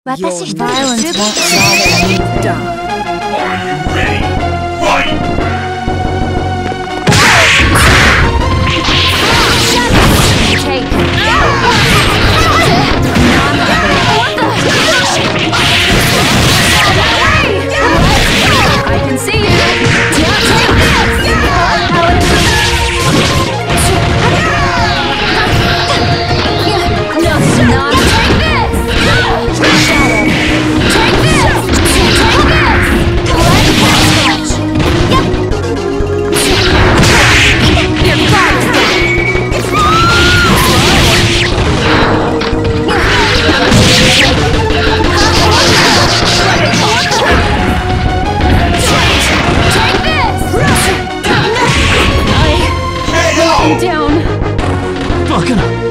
私一人 Violence で won't solve it. Die. Are you ready? Fight! I can see you. KO! Down. Fucking